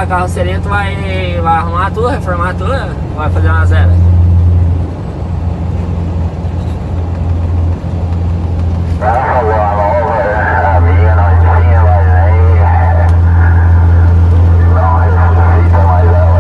a carroceria, tu vai arrumar tudo, reformar tudo? Ou vai fazer uma zero? A minha não tinha mais nem. Não ressuscita mais ela.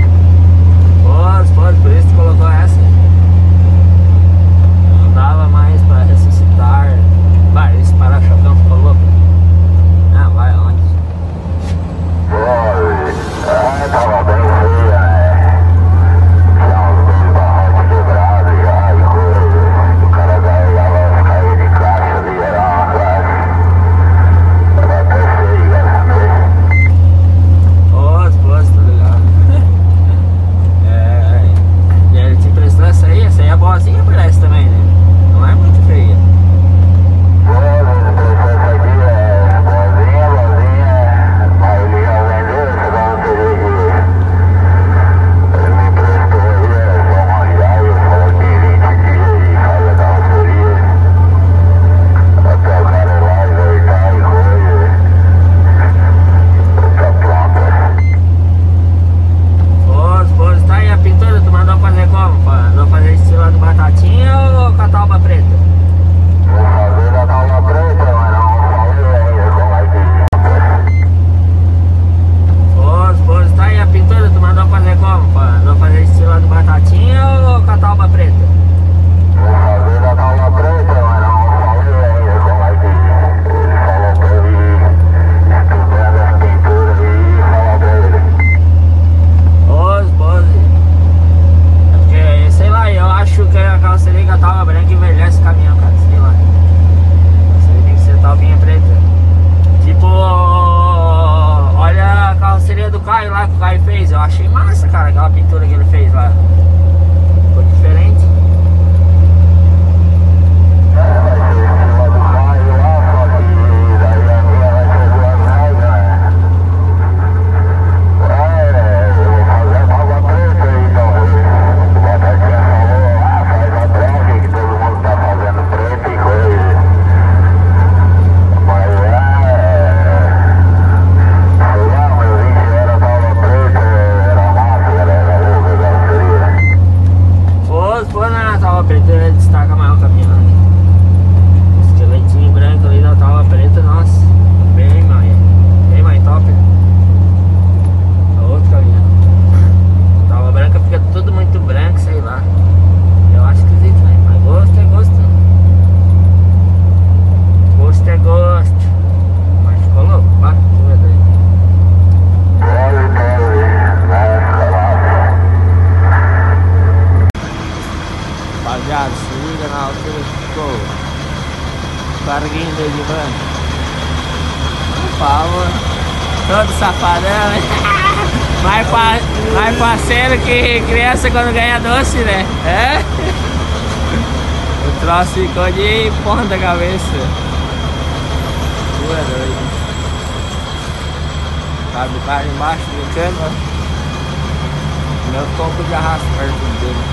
Pode, por isso tu colocou essa. Não dava mais pra ressuscitar. Vai, esse para-chocão ficou louco. Ah, vai aonde? Tava bem feia, né? Tinha uns dois barrotes quebrados já e coisa. O cara carregava as caídas de caixa ali, era uma caixa. Tava até feia, né? Pode, tá ligado. E ele te emprestou essa aí é boazinha, parece também, né? Não é muito feia. Essa aqui é boazinha, mas ele já vendeu essa carroceria que ele me emprestou aí, é só uma viagem, falou que 20 dias aí faz a carroceria, até o cara ir lá ajeitar e coisa, tá pronta. Pode, tá aí a pintura, tu mandou fazer como? Mandou fazer estilo do Batatinha ou com a tauba preta? Vou fazer da tábua preta, mas não falei ainda como é que Pode, tá aí a pintura, tu mandou fazer como? Mandou fazer estilo do Batatinha ou com a tauba preta? vou fazer da tábua preta, mas não falei ainda como é que ele falou pra eu ir estudando as pinturas e falar pra ele. Pode. É porque, sei lá, eu acho que a carroceria com a tauba branca envelhece o caminhão, cara, sei lá. Isso aí tem que ser taubinha preta. Tipo, olha a carroceria do Caio lá que o Caio fez. Eu achei massa, cara, aquela pintura que ele fez lá. Ficou diferente. Vai ser em cima do carro lá, só que daí a minha vai ser duas regras, né? Eu vou fazer a tábua preta aí, talvez. O Batatinha falou, faz a branca que todo mundo tá fazendo preta e coisa. Mas sei lá, meu 20 era tábua preta, era massa, galera, louca, carroceria. Pô, na tauba preta ele destaca mais o caminhão. Esqueletinho branco ali da tauba preta, nossa, bem mais top. Outro caminhão. Tauba branca fica tudo muito branco, sei lá. Eu acho esquisito, né? Mas gosto é gosto. Gosto é gosto. Mas ficou louco, pá, deixa eu ver daí. Rapaziada, se liga na altura que ficou Carguinho de Ivan. Por favor. Todo safadão, né? Mais parceiro que criança quando ganha doce, né? É? O troço ficou de ponta cabeça. Tu é doido. Cabe o cara embaixo brincando, ó. Meu topo de arrasto perto dele.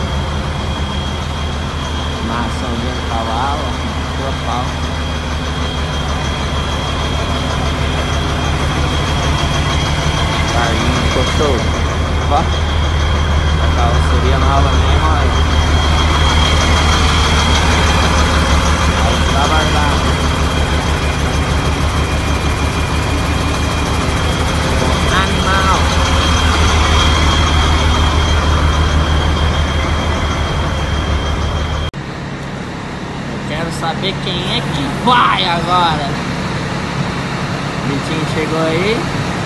Maçãzinha do cavalo, tua pau. Carguinho ficou show. Ó, a carroceria nova mesmo, ó. Aí tá guardado. Animal. Quero saber quem é que vai agora. O Vitinho chegou aí.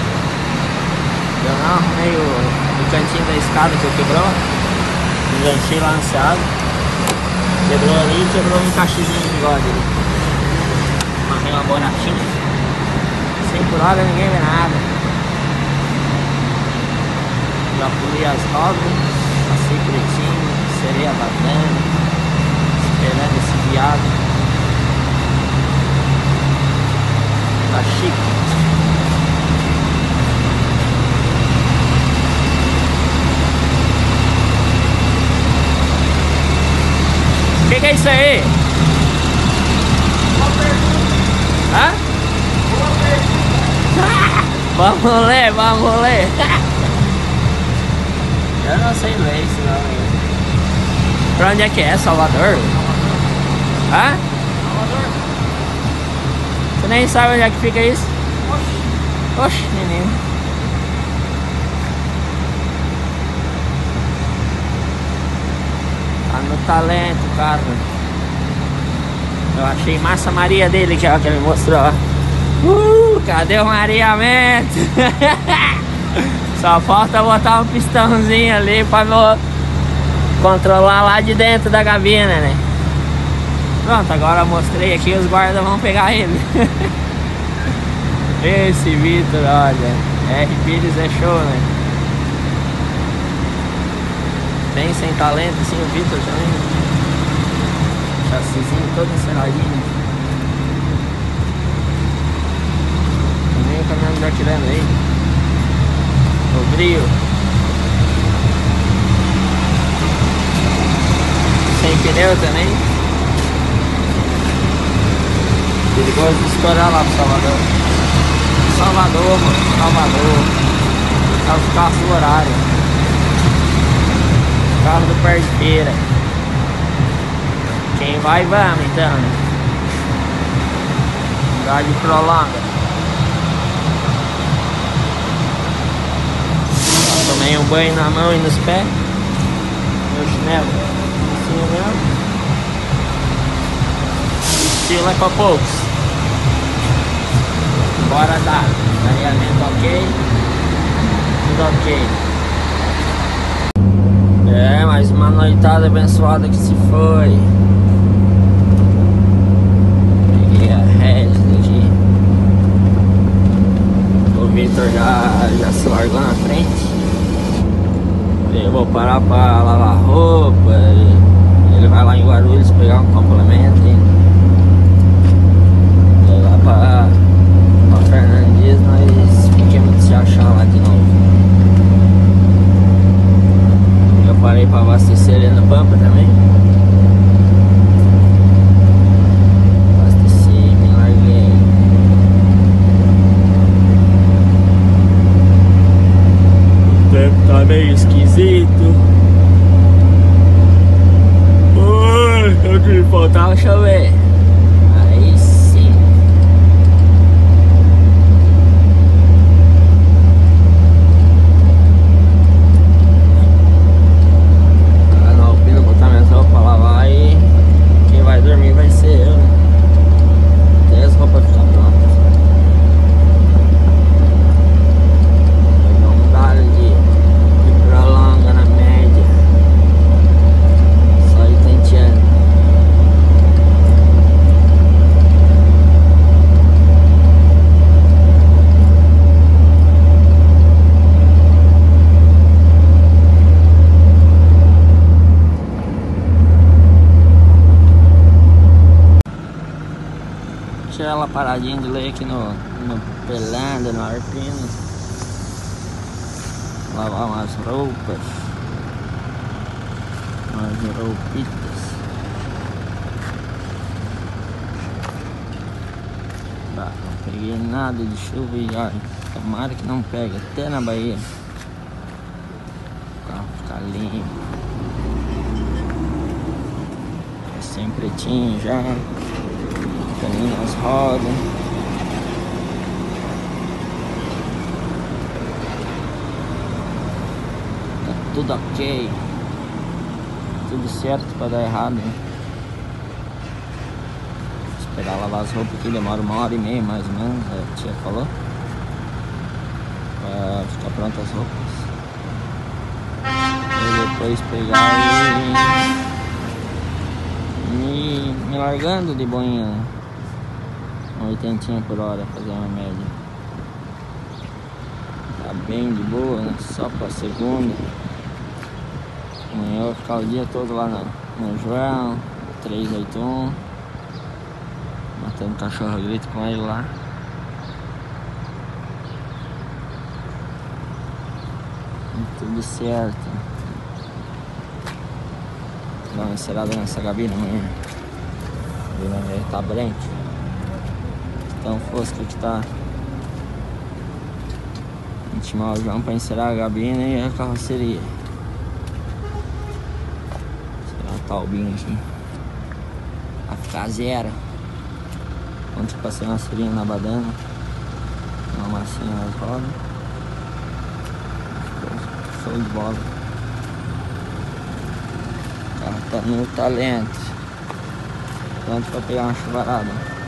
Eu não arrumei o cantinho da escada que eu quebrou. Enganchei lá no ceado. Quebrou ali e quebrou um cachezinho de bigode ali. Amarrei uma borrachinha. 100 por hora, ninguém vê nada. Já pulei as rodas. Passei pretinho, sereia batendo. Esperando esse viado. Tá chique. Que é isso aí? Hã? Vamos ler, vamos ler. Eu não sei ler esse nome. Pra onde é que é? Salvador? Hã? Salvador. Você nem sabe onde é que fica isso? Oxe, menino. Tá no talento, cara. Eu achei massa a Maria dele, que é o que ele mostrou. Cadê o mareamento? Só falta botar um pistãozinho ali pra controlar lá de dentro da cabina, né? Pronto, agora eu mostrei aqui, os guardas vão pegar ele. Esse Vitor, olha, R. Pires é show, né? Bem sem talento, assim, o Vitor também. Chassizinho todo encerradinho. Também o caminhão do Artilhando aí. O brilho. Sem pneu também. Perigoso de estourar lá pro Salvador. Salvador, mano. Salvador. Tá os carros do horário. Carro do Parceira. Quem vai, vamos então, né? Andar de prolonga. Tomei um banho na mão e nos pés. Meu chinelo. Assim mesmo. Estilo é pra poucos. Bora dar. Alinhamento ok. Tudo ok. É, mais uma noitada abençoada que se foi. Peguei a Regis aqui. O Vitor já se largou na frente. Eu vou parar pra lavar roupa. Ele vai lá em Guarulhos pegar um complemento. E lá pra Fernandes nós fiquemos de se achar lá de novo. Eu parei pra abastecer ali no Pampa também. Abasteci e me larguei. O tempo tá meio esquisito. Ui, o que faltava chover. Aí sim. Lá na Alpina botar minhas roupas pra lavar e quem vai dormir vai ser eu, né? Até as roupas ficam prontas. Vamos dar de prolonga na média. Só ir tenteando. Deixa ela paradinha de ler aqui no Pelanda, no Arpino. Lavar umas roupas. Umas roupitas. Tá, não peguei nada de chuva e olha, tomara que não pegue até na Bahia. O carro ficar limpo. Sem pretinho já. Caminho nas rodas. Tá tudo ok. Tudo certo pra dar errado, né? Esperar lavar as roupas aqui demora 1h30 mais ou menos, a tia falou. Pra ficar prontas as roupas. E depois pegar e me largando de boinha, né? 80 por hora, fazer uma média. Tá bem de boa, né? Só pra segunda. Amanhã eu vou ficar o dia todo lá no João 381. Matando cachorro grito com ele lá. E tudo certo. Vou dar uma encerada nessa gabina amanhã. Ele tá branco. Tão fosco que tá. Intimar o João pra encerar a gabina e a carroceria. Tirar o taubinho aqui pra ficar zero. Ontem passei uma serinha na badana, uma massinha nas rodas. Show de bola. O carro tá no talento. Pronto pra pegar uma chuvarada.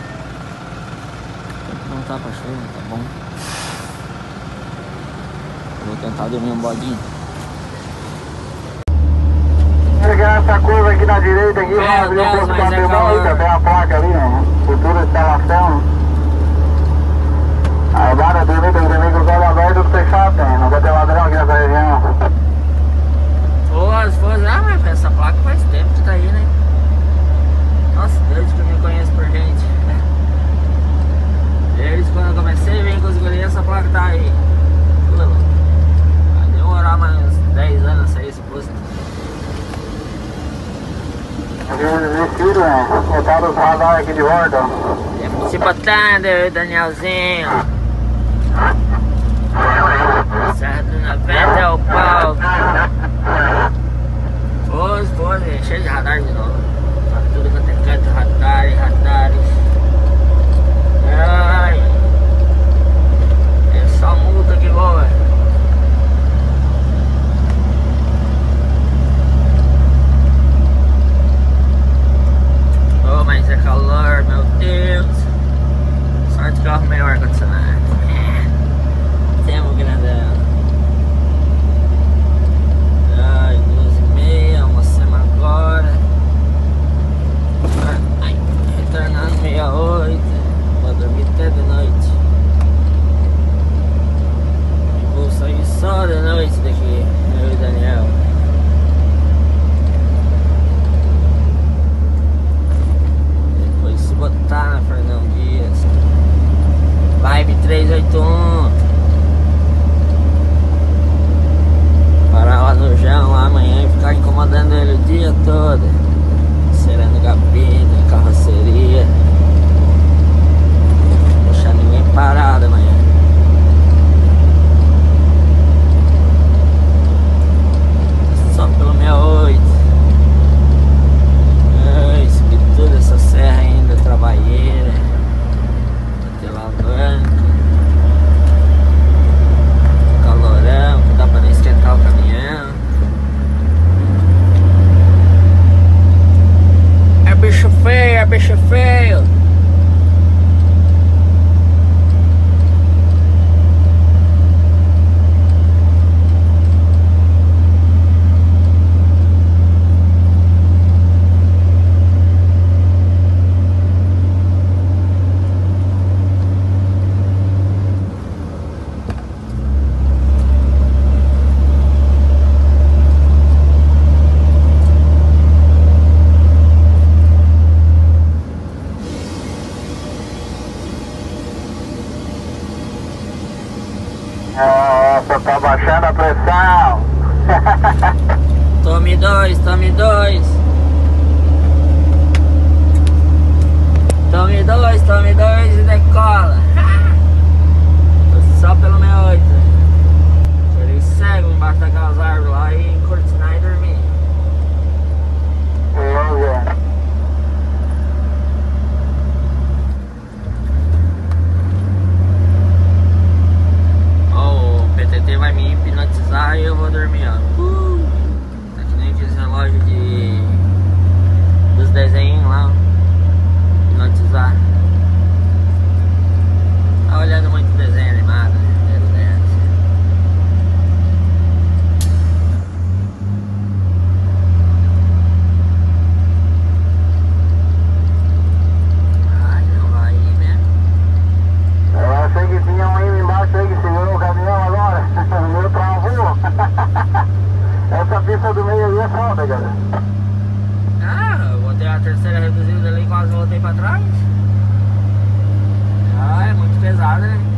Não tá pra chuva, tá bom. Eu vou tentar dormir um bodinho. Pegar essa curva aqui na direita aqui, vamos abrir um pouco de abrimão aí, tem a placa ali, ó. Futura instalação. Aí bora dormir, tem que dormir com os olhos abertos, tudo fechado, tem. Não vai ter ladrão aqui nessa região. Mas essa placa faz tempo que tá aí, né? Nossa, desde que eu me conheço por gente. Desde quando eu comecei a vir com os guris, essa placa tá aí. Vai demorar mais uns 10 anos a sair esse posto. Desistiram, né? Botaram os radares aqui de volta. Se botando, Danielzinho. Serra do 90 é o pau. Pose, cheio de radar de novo. Tá tudo quanto é canto, radares. Ai, é só multa que voa. Oh, mas é calor, meu Deus. Sorte que eu arrumei o ar-condicionado. Temos grandão. Ai, 12h30, almoçamos agora. Ai, retornando 6h08. Vou dormir até de noite. Vou sair só de noite daqui, eu e Daniel. Depois se botar na Fernão Dias. Vibe 381. Parar lá no João lá amanhã e ficar incomodando ele o dia todo. Serando gabina, carroceria. Deixar ninguém parado amanhã. Só pelo 68. Ai, subi toda essa serra ainda, trabalheira. Até alavanca. Calorão, que dá pra nem esquentar o caminhão. É bicho feio, é bicho feio. Nossa, tá baixando a pressão. Tome dois, tome dois. Tome dois e decola. Só pelo 68. Ele cego embaixo daquelas árvores lá e cortinar e dormir. O PTT vai me hipnotizar e eu vou dormir, ó. Tá que nem aqueles relógios dos desenhos lá, ó. Hipnotizar. Tá olhando muito desenho animado, né? Ai, não vai ir mesmo. Eu achei que tinha um aí embaixo aí que segurou o caminhão agora. O meu travou. Essa pista do meio aí é foda, galera. Ah, eu botei a terceira reduzida ali e quase voltei pra trás. Ah, é muito pesada, né?